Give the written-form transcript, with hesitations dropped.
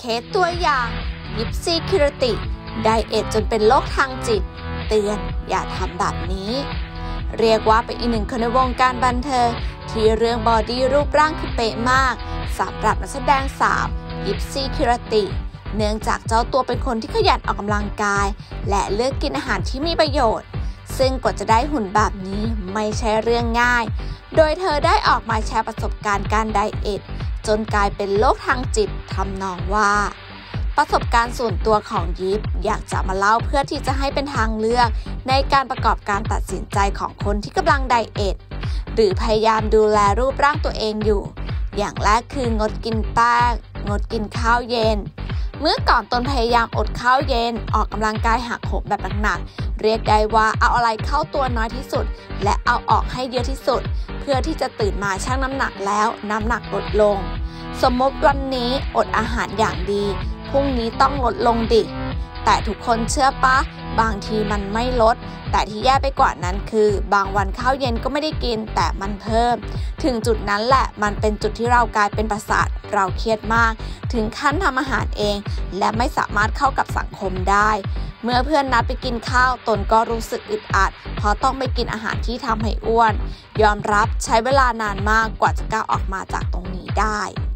สตัวอย่างยิปซีคิรติไดเอทจนเป็นโรคทางจิตเตือนอย่าทำแบบนี้เรียกว่าเป็นอีกหนึ่งคนในวงการบันเทิงที่เรื่องบอดี้รูปร่างคือเป๊ะมากสำหรับนักแสดงสาวยิปซีคิรติเนื่องจากเจ้าตัวเป็นคนที่ขยันออกกำลังกายและเลือกกินอาหารที่มีประโยชน์ซึ่งกว่าจะได้หุ่นแบบนี้ไม่ใช่เรื่องง่ายโดยเธอได้ออกมาแชร์ประสบการณ์การไดเอทจนกลายเป็นโรคทางจิตทำนองว่าประสบการณ์ส่วนตัวของยิปอยากจะมาเล่าเพื่อที่จะให้เป็นทางเลือกในการประกอบการตัดสินใจของคนที่กำลังไดเอทหรือพยายามดูแลรูปร่างตัวเองอยู่อย่างแรกคืองดกินแป้งงดกินข้าวเย็นเมื่อก่อนตนพยายามอดข้าวเย็นออกกำลังกายหักโหมแบบหนักๆเรียกได้ว่าเอาอะไรเข้าตัวน้อยที่สุดและเอาออกให้เยอะที่สุดเพื่อที่จะตื่นมาชั่งน้ำหนักแล้วน้ำหนักลดลงสมมติวันนี้อดอาหารอย่างดีพรุ่งนี้ต้องลดลงดิแต่ทุกคนเชื่อปะบางทีมันไม่ลดแต่ที่แย่ไปกว่านั้นคือบางวันข้าวเย็นก็ไม่ได้กินแต่มันเพิ่มถึงจุดนั้นแหละมันเป็นจุดที่เรากลายเป็นประสาทเราเครียดมากถึงขั้นทำอาหารเองและไม่สามารถเข้ากับสังคมได้เมื่อเพื่อนนัดไปกินข้าวตนก็รู้สึกอึดอัดเพราะต้องไปกินอาหารที่ทำให้อ้วนยอมรับใช้เวลานานมากกว่าจะก้าวออกมาจากตรงนี้ได้